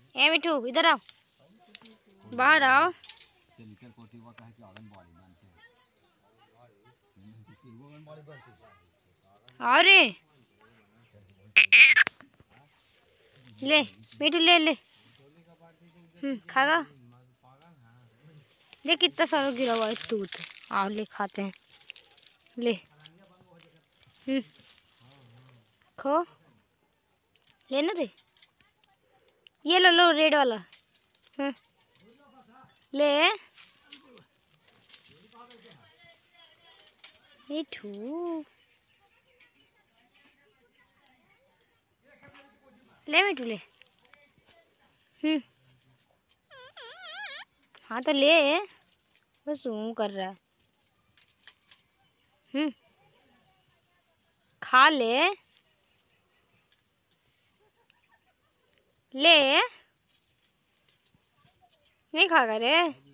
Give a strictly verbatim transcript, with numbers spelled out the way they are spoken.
ए मिठू इधर आओ, बाहर आओ। अरे ले मिठू ले ले, हम्म खागा। ले कितना सारा गिरा हुआ है दूध। आओ ले खाते हैं, ले हम्म खो लेना रे, ये लो लो रेड वाला। हाँ ले मिठू, ले मिठू ले, हम्म हाँ तो ले, बस यूं कर रहा है। हम्म खा ले ले, नहीं खाएगा रे।